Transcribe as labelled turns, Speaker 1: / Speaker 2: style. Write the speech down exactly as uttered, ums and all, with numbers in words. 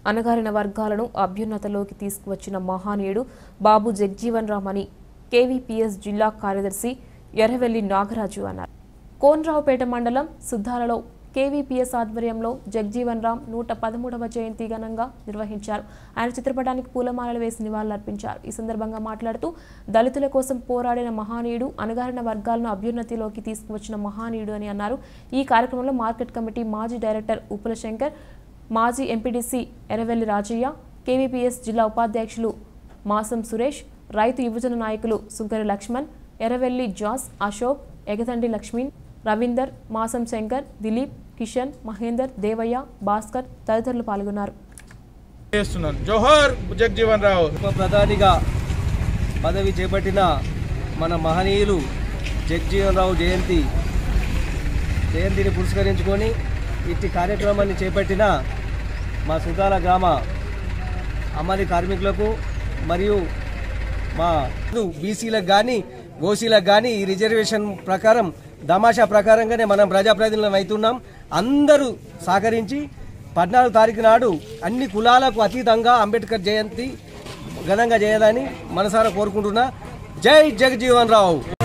Speaker 1: అణగారిన వర్గాలను అభ్యున్నతలోకి తీసుకువచ్చిన మహానీయుడు బాబు జగ్జీవన్ రామ్ అని కేవీపీఎస్ జిల్లా కార్యదర్శి ఎర్రవెల్లి నాగరాజు అన్నారు. కోనరావుపేట మండలం సుద్దాలలో కేవీపీఎస్ ఆధ్వర్యంలో జగ్జీవన్ రామ్ నూట పదమూడవ జయంతి ఘనంగా నిర్వహించారు. ఆయన చిత్రపటానికి పూలమాలలు వేసి నివాళులర్పించారు. ఈ సందర్భంగా మాట్లాడుతూ దళితుల కోసం పోరాడిన మహానీయుడు, అణగారిన వర్గాలను అభ్యున్నతిలోకి తీసుకువచ్చిన మహానీయుడు అని అన్నారు. ఈ కార్యక్రమంలో మార్కెట్ కమిటీ మాజీ డైరెక్టర్ ఉప్పుల శంకర్, మాజీ ఎంపీడీసీ ఎర్రవెల్లి రాజయ్య, కేవీపీఎస్ జిల్లా ఉపాధ్యక్షులు మాసం సురేష్, రైతు యువజన నాయకులు సుంకరి లక్ష్మణ్, ఎర్రవెల్లి జాస్, అశోక్, ఎగతండి లక్ష్మీ, రవీందర్, మాసం శంకర్, దిలీప్, కిషన్, మహేందర్, దేవయ్య, భాస్కర్ తదితరులు పాల్గొన్నారు.
Speaker 2: జోహార్ జగ్జీవన్ రావు.
Speaker 3: ఉప ప్రధానిగా పదవి చేపట్టిన మన మహనీయులు జగ్జీవన్ రావు జయంతి జయంతిని పురస్కరించుకొని ఇట్టి కార్యక్రమాన్ని చేపట్టిన మా సుద్దాల గ్రామ అమలు కార్మికులకు మరియు మా బీసీలకు కానీ ఓసీలకు కానీ ఈ రిజర్వేషన్ ప్రకారం తమాషా ప్రకారంగానే మనం ప్రజాప్రతినిధులను అవుతున్నాం. అందరూ సహకరించి పద్నాలుగు తారీఖు నాడు అన్ని కులాలకు అతీతంగా అంబేద్కర్ జయంతి ఘనంగా చేయాలని మనసారా కోరుకుంటున్నా. జై జగజీవన్ రావు.